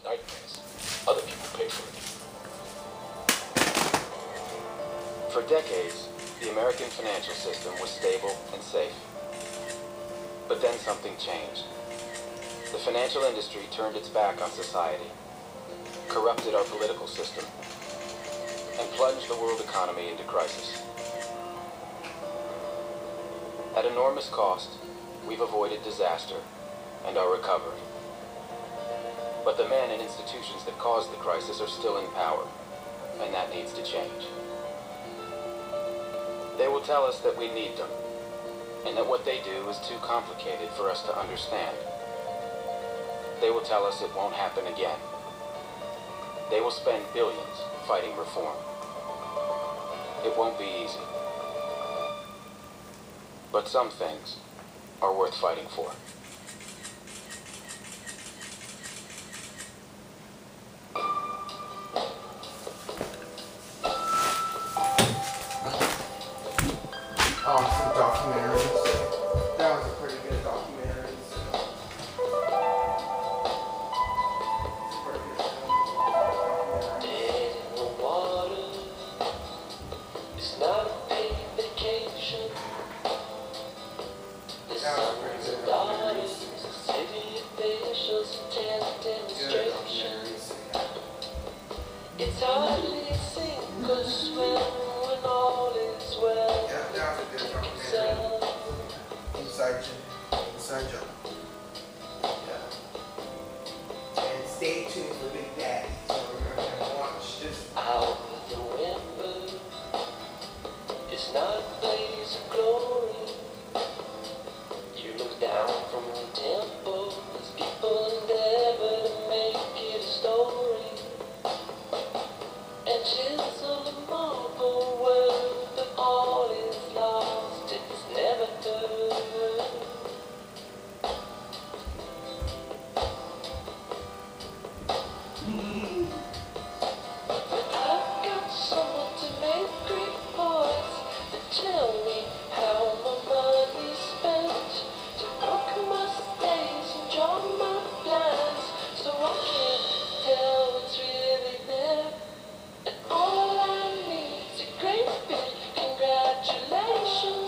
nightmares. Other people pay for it. For decades, the American financial system was stable and safe. But then something changed. The financial industry turned its back on society, corrupted our political system, and plunged the world economy into crisis. At enormous cost, we've avoided disaster and are recovering. But the men and institutions that caused the crisis are still in power, and that needs to change. They will tell us that we need them, and that what they do is too complicated for us to understand. They will tell us it won't happen again. They will spend billions fighting reform. It won't be easy. But some things are worth fighting for. Some documentaries. That was a pretty good documentary. Dead in the water. It's not a paid vacation. The sons and daughters, city officials attend demonstrations. It's hardly sink or swim when all is well. That was a good documentary. Inside job. Yeah. And stay tuned for Big Daddy. So we're gonna watch this. Out of the window, it's not a blaze of glory. You look down from the temple as people endeavor to make it a story. And chisel a marble world, but all is lost, it's never heard. But I've got someone to make reports that tell me how my money's spent, to book my stays and draw my plans, so I can tell what's really there. And all I need is a great big congratulations.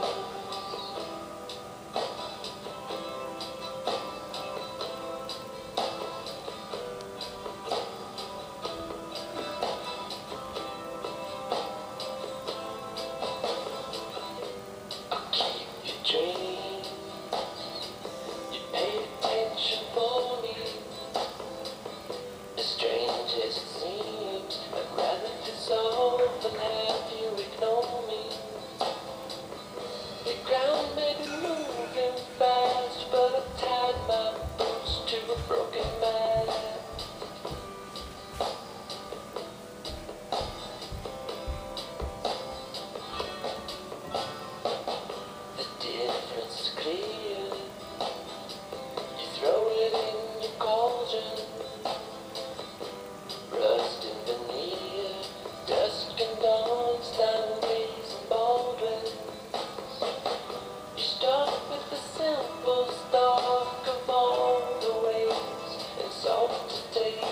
I'll keep you dreaming. You paid attention for me. As strange as it seems, I'd rather dissolve than have you ignore me. The ground may be moving fast, but I tied my boots to a broken mast. The difference is clear. You throw it in your cauldron. Rust and veneer, dusk and dawn, Stanleys and Baldwins. You start with the simple stock of all the ways and salt to taste.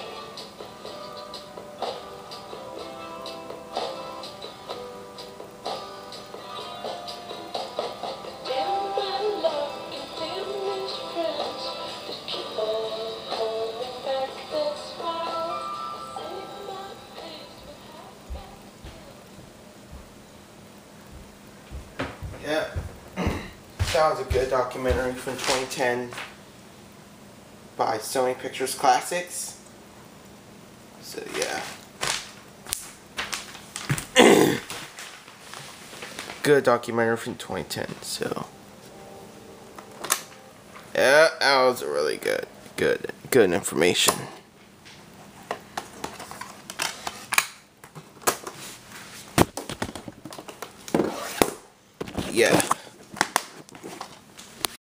Damn my luck and damn these friends that keep on coming back, that's why I save my pace but Yeah. That was a good documentary from 2010 by Sony Pictures Classics. So yeah. Good documentary from 2010. So yeah, that was really good information. Yeah.